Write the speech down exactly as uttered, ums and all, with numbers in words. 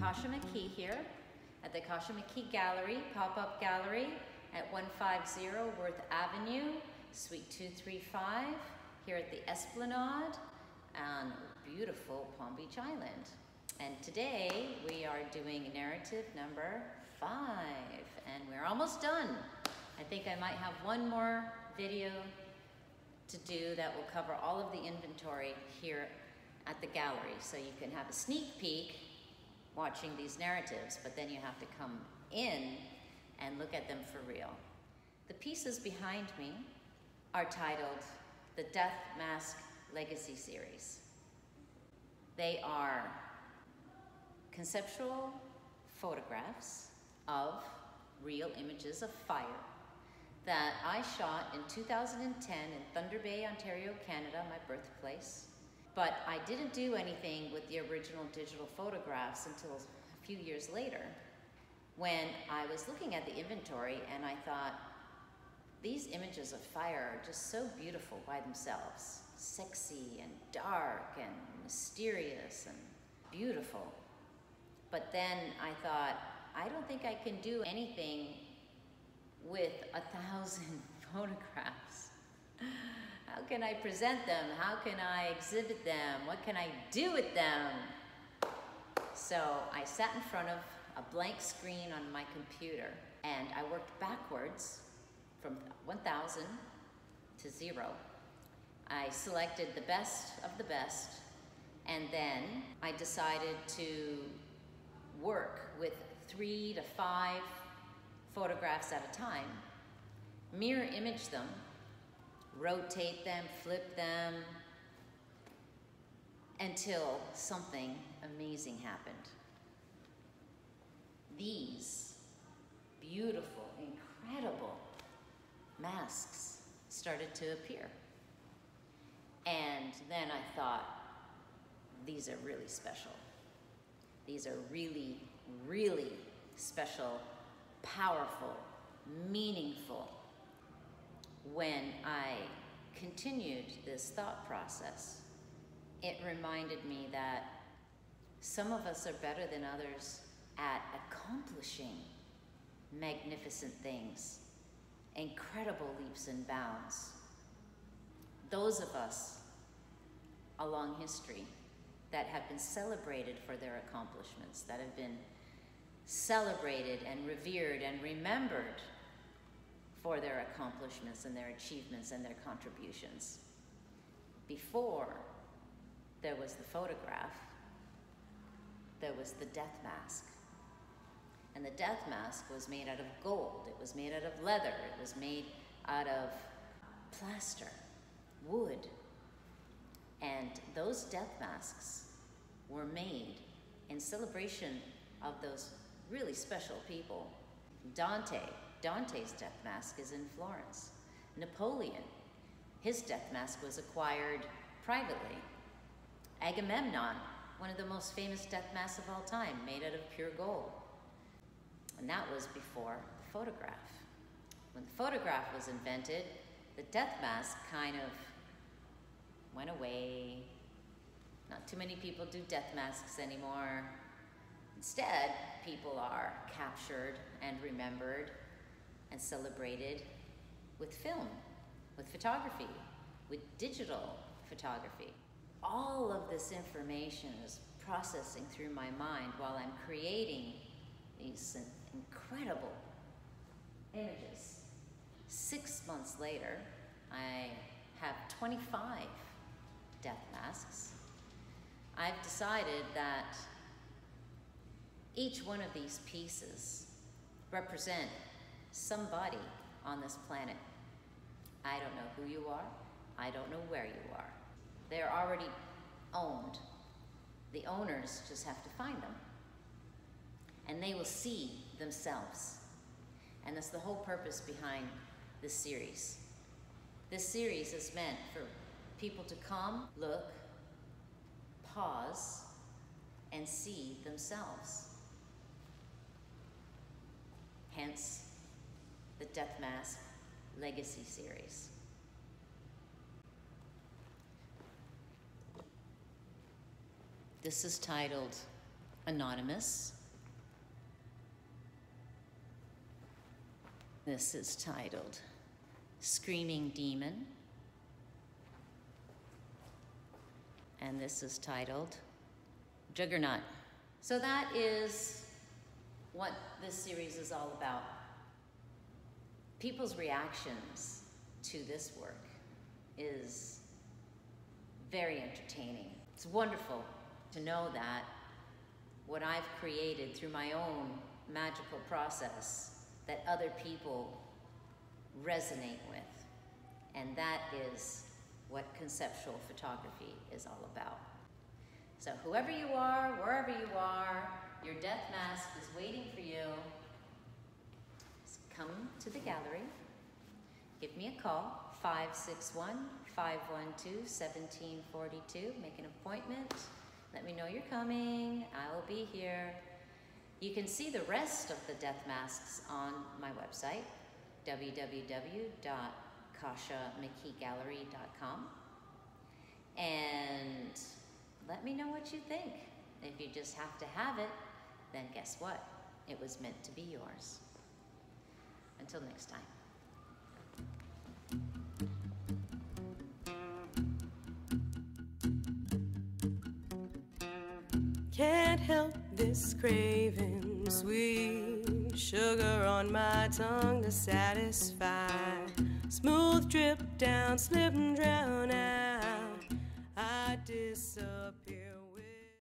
Akasha McKee here at the Akasha McKee Gallery, pop-up gallery at one fifty Worth Avenue, Suite two three five, here at the Esplanade on beautiful Palm Beach Island. And today we are doing narrative number five, and we're almost done. I think I might have one more video to do that will cover all of the inventory here at the gallery, so you can have a sneak peek watching these narratives, but then you have to come in and look at them for real. The pieces behind me are titled the Death Mask Legacy Series. They are conceptual photographs of real images of fire that I shot in two thousand ten in Thunder Bay, Ontario, Canada, my birthplace. But I didn't do anything with the original digital photographs until a few years later, when I was looking at the inventory and I thought, these images of fire are just so beautiful by themselves. Sexy and dark and mysterious and beautiful. But then I thought, I don't think I can do anything with a thousand photographs. How can I present them? How can I exhibit them? What can I do with them? So I sat in front of a blank screen on my computer and I worked backwards from one thousand to zero. I selected the best of the best, and then I decided to work with three to five photographs at a time, mirror image them, rotate them, flip them, until something amazing happened. These beautiful, incredible masks started to appear. And then I thought, these are really special. These are really, really special, powerful, meaningful. When I continued this thought process, it reminded me that some of us are better than others at accomplishing magnificent things, incredible leaps and bounds. Those of us along history that have been celebrated for their accomplishments, that have been celebrated and revered and remembered for their accomplishments and their achievements and their contributions. Before there was the photograph, there was the death mask. And the death mask was made out of gold, it was made out of leather, it was made out of plaster, wood. And those death masks were made in celebration of those really special people. Dante, Dante's death mask is in Florence. Napoleon, his death mask was acquired privately. Agamemnon, one of the most famous death masks of all time, made out of pure gold. And that was before the photograph. When the photograph was invented, the death mask kind of went away. Not too many people do death masks anymore. Instead, people are captured and remembered and celebrated with film, with photography, with digital photography. All of this information is processing through my mind while I'm creating these incredible images. Six months later, I have twenty-five death masks. I've decided that each one of these pieces represent somebody on this planet. I don't know who you are. I don't know where you are. They're already owned. The owners just have to find them. And they will see themselves. And that's the whole purpose behind this series. This series is meant for people to come, look, pause, and see themselves. Hence, the Death Mask Legacy Series. This is titled Anonymous. This is titled Screaming Demon. And this is titled Juggernaut. So that is what this series is all about. People's reactions to this work is very entertaining. It's wonderful to know that what I've created through my own magical process that other people resonate with. And that is what conceptual photography is all about. So whoever you are, wherever you are, your death mask is waiting for you. Just come to the gallery. Give me a call, five six one, five one two, one seven four two. Make an appointment. Let me know you're coming. I will be here. You can see the rest of the death masks on my website, w w w dot kasha mckee gallery dot com. And let me know what you think. If you just have to have it, then guess what? It was meant to be yours. Until next time. Can't help this craving, sweet sugar on my tongue to satisfy. Smooth drip down, slip and drown out. I disappear.